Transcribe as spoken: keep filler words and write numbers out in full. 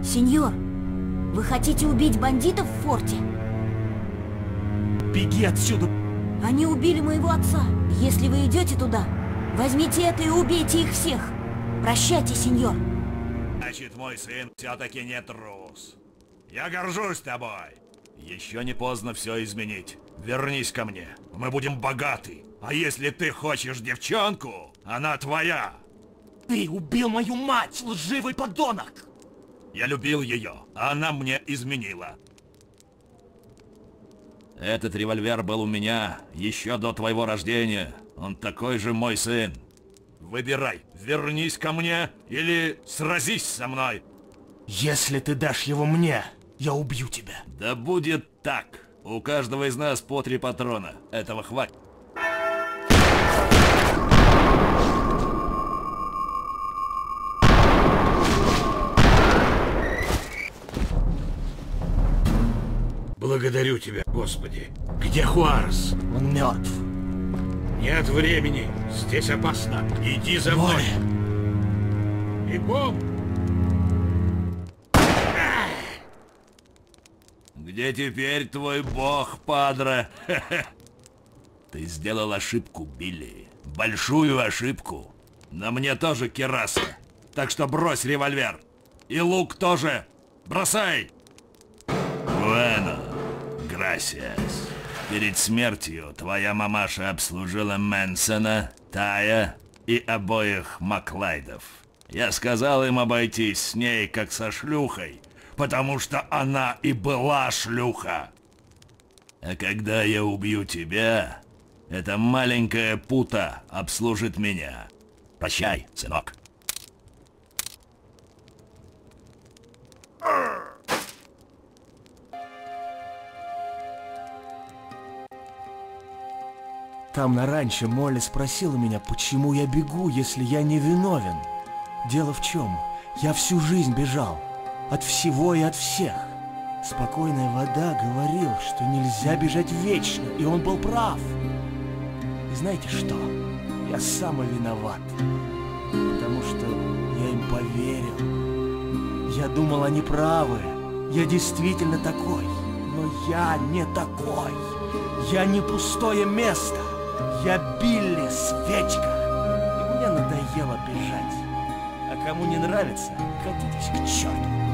Сеньор, вы хотите убить бандитов в форте? Беги отсюда! Они убили моего отца. Если вы идете туда, возьмите это и убейте их всех. Прощайте, сеньор. Значит, мой сын все-таки не трус. Я горжусь тобой. Еще не поздно все изменить. Вернись ко мне. Мы будем богаты. А если ты хочешь девчонку, она твоя. Ты убил мою мать, лживый подонок! Я любил ее, а она мне изменила. Этот револьвер был у меня еще до твоего рождения. Он такой же мой сын. Выбирай, вернись ко мне или сразись со мной. Если ты дашь его мне, я убью тебя. Да будет так. У каждого из нас по три патрона. Этого хватит. Благодарю тебя, Господи. Где Хуарес? Он мертв. Нет времени. Здесь опасно. Иди за мной. Бегом. Где теперь твой бог, падре? Ты сделал ошибку, Билли. Большую ошибку. На мне тоже кераса. Так что брось револьвер. И лук тоже. Бросай. Bueno. Gracias. Перед смертью твоя мамаша обслужила Мэнсона, Тая и обоих Маклайдов. Я сказал им обойтись с ней как со шлюхой, потому что она и была шлюха. А когда я убью тебя, эта маленькая пута обслужит меня. Прощай, сынок. Там на ранчо Молли спросила меня, почему я бегу, если я не виновен. Дело в чем? Я всю жизнь бежал. От всего и от всех. Спокойная вода говорил, что нельзя бежать вечно, и он был прав. И знаете что? Я сам и виноват. Потому что я им поверил. Я думал, они правы. Я действительно такой. Но я не такой. Я не пустое место. Я Билли Свечка. И мне надоело бежать. А кому не нравится, катитесь к черту.